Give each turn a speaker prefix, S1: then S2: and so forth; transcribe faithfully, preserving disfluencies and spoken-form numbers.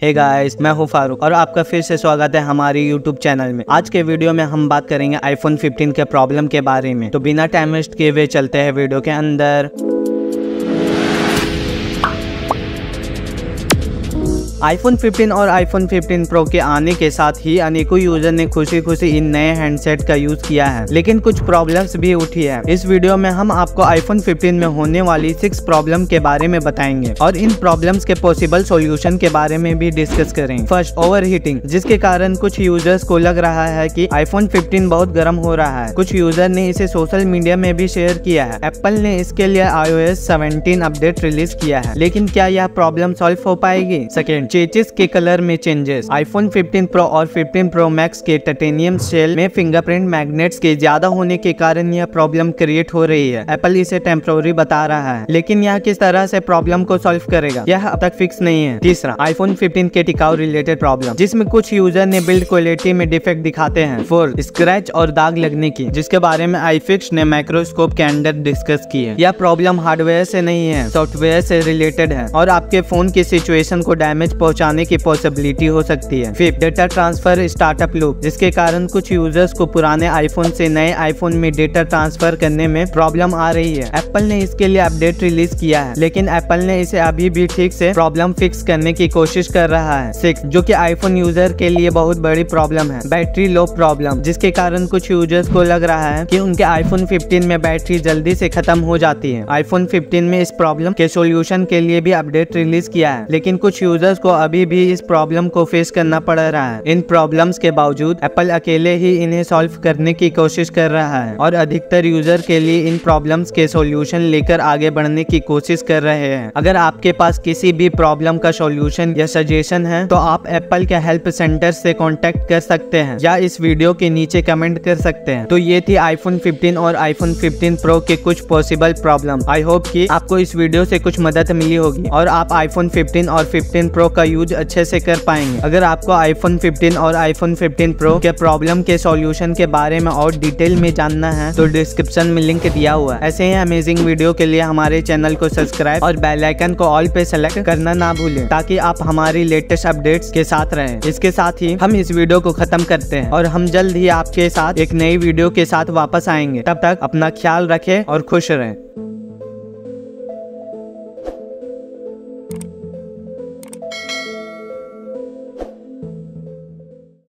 S1: Hey guys, मैं हूं फारूक और आपका फिर से स्वागत है हमारी यूट्यूब चैनल में। आज के वीडियो में हम बात करेंगे आईफोन फिफ्टीन के प्रॉब्लम के बारे में। तो बिना टाइम वेस्ट किए हुए चलते हैं वीडियो के अंदर। आईफोन फिफ्टीन और आईफोन फिफ्टीन प्रो के आने के साथ ही अनेकों यूजर ने खुशी खुशी इन नए हैंडसेट का यूज किया है, लेकिन कुछ प्रॉब्लम्स भी उठी है। इस वीडियो में हम आपको आईफोन फिफ्टीन में होने वाली सिक्स प्रॉब्लम के बारे में बताएंगे और इन प्रॉब्लम्स के पॉसिबल सॉल्यूशन के बारे में भी डिस्कस करेंगे। फर्स्ट, ओवर हीटिंग, जिसके कारण कुछ यूजर्स को लग रहा है कि आईफोन फिफ्टीन बहुत गर्म हो रहा है। कुछ यूजर ने इसे सोशल मीडिया में भी शेयर किया है। एप्पल ने इसके लिए I O S seventeen update release किया है, लेकिन क्या यह प्रॉब्लम सॉल्व हो पाएगी? सेकेंड, चेचिस के कलर में चेंजेस। आईफोन फिफ्टीन प्रो और फिफ्टीन प्रो मैक्स के टाइटेनियम शेल में फिंगरप्रिंट मैग्नेट्स के ज्यादा होने के कारण यह प्रॉब्लम क्रिएट हो रही है। एप्पल इसे टेम्पररी बता रहा है, लेकिन यह किस तरह से प्रॉब्लम को सॉल्व करेगा यह अब तक फिक्स नहीं है। तीसरा, आईफोन फिफ्टीन के टिकाऊ रिलेटेड प्रॉब्लम, जिसमें कुछ यूजर ने बिल्ड क्वालिटी में डिफेक्ट दिखाते हैं। फोर्थ, स्क्रैच और दाग लगने की, जिसके बारे में आईफिक्स ने माइक्रोस्कोप के अंदर डिस्कस की है। यह प्रॉब्लम हार्डवेयर से नहीं है, सॉफ्टवेयर से रिलेटेड है और आपके फोन की सिचुएशन को डैमेज पहुंचाने की पॉसिबिलिटी हो सकती है। Fifth, data transfer startup loop, जिसके कारण कुछ यूजर्स को पुराने आईफोन से नए आईफोन में डेटा ट्रांसफर करने में प्रॉब्लम आ रही है। एप्पल ने इसके लिए अपडेट रिलीज किया है, लेकिन एप्पल ने इसे अभी भी ठीक से प्रॉब्लम फिक्स करने की कोशिश कर रहा है। सिक्स, जो कि आईफोन यूजर के लिए बहुत बड़ी प्रॉब्लम है, बैटरी लो प्रॉब्लम, जिसके कारण कुछ यूजर्स को लग रहा है कि उनके आईफोन फिफ्टीन में बैटरी जल्दी से खत्म हो जाती है। आईफोन फिफ्टीन में इस प्रॉब्लम के सोल्यूशन के लिए भी अपडेट रिलीज किया है, लेकिन कुछ यूजर्स को अभी भी इस प्रॉब्लम को फेस करना पड़ रहा है। इन प्रॉब्लम्स के बावजूद एप्पल अकेले ही इन्हें सॉल्व करने की कोशिश कर रहा है और अधिकतर यूजर के लिए इन प्रॉब्लम्स के सॉल्यूशन लेकर आगे बढ़ने की कोशिश कर रहे हैं। अगर आपके पास किसी भी प्रॉब्लम का सॉल्यूशन या सजेशन है तो आप एप्पल के हेल्प सेंटर से कांटेक्ट कर सकते हैं या इस वीडियो के नीचे कमेंट कर सकते हैं। तो ये थी आईफोन फिफ्टीन और आईफोन फिफ्टीन प्रो के कुछ पॉसिबल प्रॉब्लम। आई होप कि आपको इस वीडियो से कुछ मदद मिली होगी और आप आईफोन फिफ्टीन और फिफ्टीन प्रो का यूज अच्छे से कर पाएंगे। अगर आपको आईफोन फिफ्टीन और आईफोन फिफ्टीन प्रो के प्रॉब्लम के सॉल्यूशन के बारे में और डिटेल में जानना है तो डिस्क्रिप्शन में लिंक दिया हुआ है। ऐसे ही अमेजिंग वीडियो के लिए हमारे चैनल को सब्सक्राइब और बेल आइकन को ऑल पे सेलेक्ट करना ना भूलें, ताकि आप हमारी लेटेस्ट अपडेट्स के साथ रहें। इसके साथ ही हम इस वीडियो को खत्म करते हैं और हम जल्द ही आपके साथ एक नई वीडियो के साथ वापस आएंगे। तब तक अपना ख्याल रखें और खुश रहें।